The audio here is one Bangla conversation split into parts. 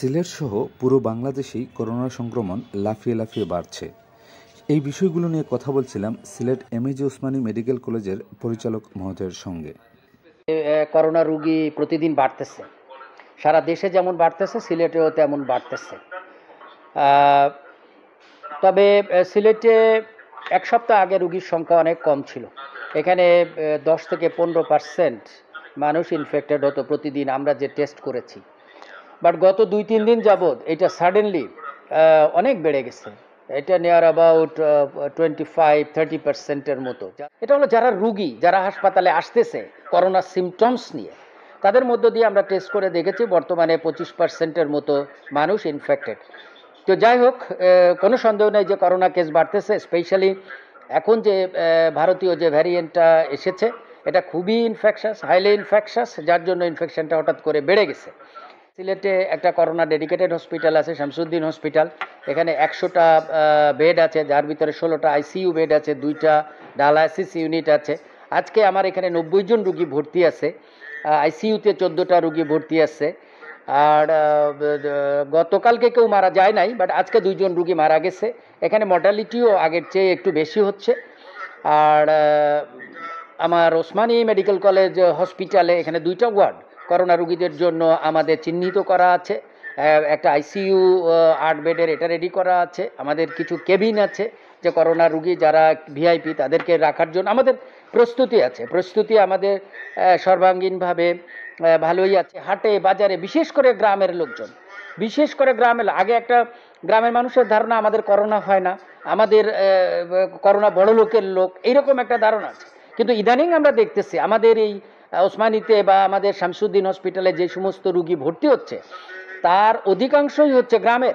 সিলেট সহ পুরো বাংলাদেশেই করোনা সংক্রমণ লাফিয়ে লাফিয়ে বাড়ছে। এই বিষয়গুলো নিয়ে কথা বলছিলাম সিলেট এমএজি ওসমানী মেডিকেল কলেজের পরিচালক মহোদয়ের সঙ্গে। করোনা রোগী প্রতিদিন বাড়তেছে, সারা দেশে যেমন বাড়তেছে সিলেটেও তেমন বাড়তেছে। তবে সিলেটে এক সপ্তাহ আগে রোগীর সংখ্যা অনেক কম ছিল। এখানে 10 থেকে 15% মানুষ ইনফেক্টেড হতো প্রতিদিন আমরা যে টেস্ট করেছি। বাট গত 2-3 দিন যাবৎ এটা সাডেনলি অনেক বেড়ে গেছে। এটা নিয়ার অ্যাবাউট 25-30%-এর মতো। এটা হলো যারা রুগী, যারা হাসপাতালে আসতেছে করোনা সিমটমস নিয়ে, তাদের মধ্য দিয়ে আমরা টেস্ট করে দেখেছি বর্তমানে 25%-এর মতো মানুষ ইনফেক্টেড। তো যাই হোক, কোনো সন্দেহ নেই যে করোনা কেস বাড়তেছে। স্পেশালি এখন যে ভারতীয় যে ভ্যারিয়েন্টটা এসেছে এটা খুবই ইনফেকশাস, হাইলি ইনফেকশাস, যার জন্য ইনফেকশনটা হঠাৎ করে বেড়ে গেছে। সিলেটে একটা করোনা ডেডিকেটেড হসপিটাল আছে, শামসুদ্দিন হসপিটাল। এখানে 100টা বেড আছে, যার ভিতরে 16টা আইসিইউ বেড আছে, 2টা ডায়ালাইসিস ইউনিট আছে। আজকে আমার এখানে 90 জন রুগী ভর্তি আছে, আইসিইউতে 14টা রুগী ভর্তি আছে। আর গতকালকে কেউ মারা যায় নাই, বাট আজকে 2 জন রুগী মারা গেছে। এখানে মর্টালিটিও আগের চেয়ে একটু বেশি হচ্ছে। আর আমার ওসমানী মেডিকেল কলেজ হসপিটালে এখানে 2টা ওয়ার্ড করোনা রুগীদের জন্য আমাদের চিহ্নিত করা আছে। একটা আইসিইউ 8 বেডের এটা রেডি করা আছে। আমাদের কিছু কেবিন আছে যে করোনা রুগী যারা ভিআইপি তাদেরকে রাখার জন্য আমাদের প্রস্তুতি আছে। প্রস্তুতি আমাদের সর্বাঙ্গীনভাবে ভালোই আছে। হাটে বাজারে বিশেষ করে গ্রামের লোকজন, বিশেষ করে আগে একটা গ্রামের মানুষের ধারণা আমাদের করোনা হয় না, আমাদের করোনা বড় লোকের লোক, এইরকম একটা ধারণা আছে। কিন্তু ইদানিং আমরা দেখতেছি আমাদের এই ওসমানীতে বা আমাদের শামসুদ্দিন হসপিটালে যে সমস্ত রুগী ভর্তি হচ্ছে তার অধিকাংশই হচ্ছে গ্রামের।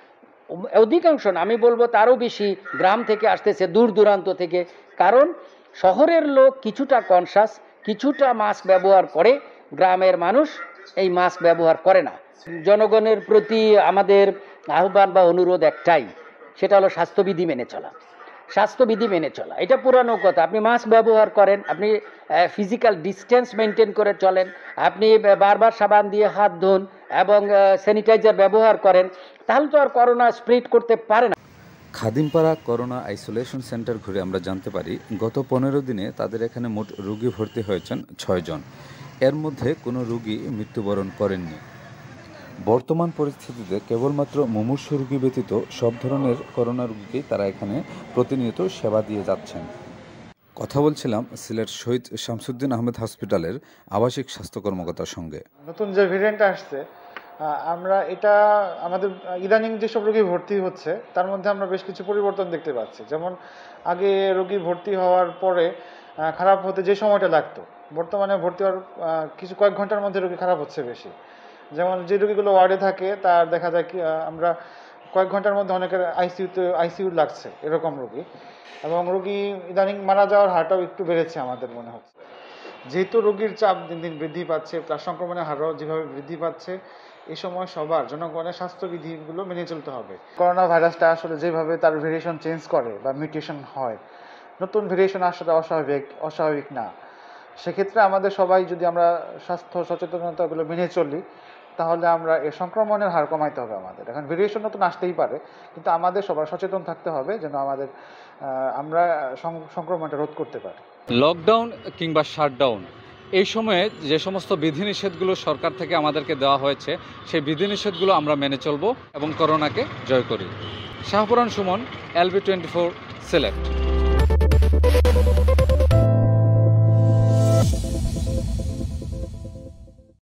অধিকাংশ না, আমি বলবো তারও বেশি গ্রাম থেকে আসতেছে, দূর দূরান্ত থেকে। কারণ শহরের লোক কিছুটা কনসাস, কিছুটা মাস্ক ব্যবহার করে, গ্রামের মানুষ এই মাস্ক ব্যবহার করে না। জনগণের প্রতি আমাদের আহ্বান বা অনুরোধ একটাই, সেটা হলো স্বাস্থ্যবিধি মেনে চলা। স্বাস্থ্যবিধি মেনে চলা এটা পুরানো কথা। আপনি মাস্ক ব্যবহার করেন, আপনি ফিজিক্যাল ডিস্টেন্স মেনটেন করে চলেন, আপনি বারবার সাবান দিয়ে হাত ধোন এবং স্যানিটাইজার ব্যবহার করেন, তাহলে তো আর করোনা স্প্রেড করতে পারে না। খাদিমপাড়া করোনা আইসোলেশন সেন্টার ঘুরে আমরা জানতে পারি গত 15 দিনে তাদের এখানে মোট রোগী ভর্তি হয়েছেন 6 জন। এর মধ্যে কোনো রোগী মৃত্যুবরণ করেননি। বর্তমান পরিস্থিতিতে কেবলমাত্র মুমূর্ষু রোগী ব্যতীত সব ধরনের করোনা রোগীকেই তারা এখানে প্রতিনিয়ত সেবা দিয়ে যাচ্ছেন। কথা বলছিলাম সিলেট শহীদ শামসুদ্দিন আহমেদ হসপিটালের আবাসিক স্বাস্থ্য কর্মকর্তার সঙ্গে। নতুন যে ভেরিয়েন্ট আসছে, আমরা এটা আমাদের ইদানিং যেসব রোগী ভর্তি হচ্ছে তার মধ্যে আমরা বেশ কিছু পরিবর্তন দেখতে পাচ্ছি। যেমন আগে রোগী ভর্তি হওয়ার পরে খারাপ হতে যে সময়টা লাগতো, বর্তমানে ভর্তি হওয়ার কয়েক ঘন্টার মধ্যে রোগী খারাপ হচ্ছে বেশি। যেমন যে রোগীগুলো ওয়ার্ডে থাকে তার দেখা যায় কি আমরা কয়েক ঘন্টার মধ্যে অনেকের আইসিইউ লাগছে এরকম রোগী। এবং রোগী ইদানিং মারা যাওয়ার হারটাও একটু বেড়েছে আমাদের মনে হচ্ছে। যেহেতু রোগীর চাপ দিন দিন বৃদ্ধি পাচ্ছে, প্লাস সংক্রমণের হারও যেভাবে বৃদ্ধি পাচ্ছে, এই সময় সবার জনগণের স্বাস্থ্যবিধিগুলো মেনে চলতে হবে। করোনা ভাইরাসটা আসলে যেভাবে তার ভেরিয়েশন চেঞ্জ করে বা মিউটেশন হয়, নতুন ভেরিয়েশন আসলে অস্বাভাবিক না। সেক্ষেত্রে আমাদের সবাই যদি আমরা স্বাস্থ্য সচেতনতাগুলো মেনে চলি তাহলে আমরা এই সংক্রমণের হার কমাইতে হবে আমাদের। এখন ভেরিয়েশন নতুন আসতেই পারে, কিন্তু আমাদের সবার সচেতন থাকতে হবে যেন আমরা সংক্রমণটা রোধ করতে পারি। লকডাউন কিংবা শাটডাউন, এই সময়ে যে সমস্ত বিধিনিষেধগুলো সরকার থেকে আমাদেরকে দেওয়া হয়েছে সেই বিধিনিষেধগুলো আমরা মেনে চলব এবং করোনাকে জয় করি। শাহপুরান সুমন, LB24, সিলেট।